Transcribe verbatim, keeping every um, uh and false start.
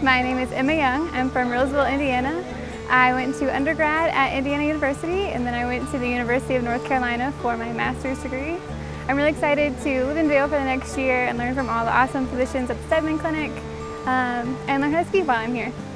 My name is Emma Young. I'm from Roseville, Indiana. I went to undergrad at Indiana University, and then I went to the University of North Carolina for my master's degree. I'm really excited to live in Vail for the next year and learn from all the awesome physicians at the Steadman Clinic um, and learn how to ski while I'm here.